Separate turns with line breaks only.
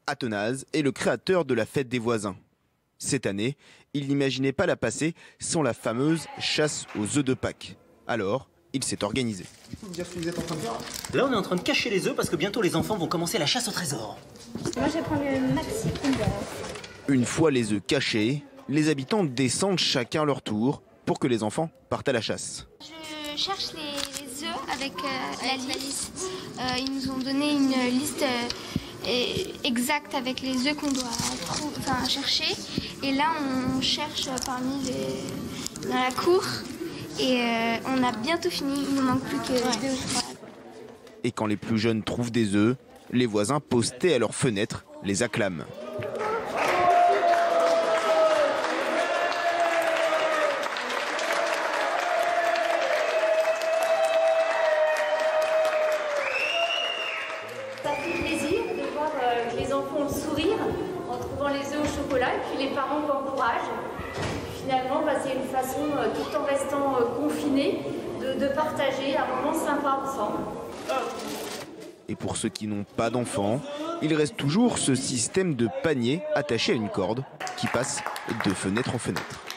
Athanase est le créateur de la fête des voisins. Cette année, il n'imaginait pas la passer sans la fameuse chasse aux œufs de Pâques. Alors, il s'est organisé.
Vous me dire ce que vous êtes en train de faire ?
Là, on est en train de cacher les œufs parce que bientôt les enfants vont commencer la chasse au trésor.
Moi, je vais prendre le maxi Kinder.
Une fois les œufs cachés, les habitants descendent chacun leur tour pour que les enfants partent à la chasse.
Je cherche les œufs avec la liste. Ils nous ont donné une liste exacte avec les œufs qu'on doit chercher. Et là, on cherche dans la cour. Et on a bientôt fini. Il ne manque plus que 2 ou 3.
Et quand les plus jeunes trouvent des œufs, les voisins postés à leurs fenêtres les acclament.
Ça fait plaisir de voir que les enfants ont le sourire en trouvant les œufs au chocolat et puis les parents qui encouragent. Finalement, c'est une façon, tout en restant confinés, de partager un moment sympa ensemble.
Et pour ceux qui n'ont pas d'enfants, il reste toujours ce système de panier attaché à une corde qui passe de fenêtre en fenêtre.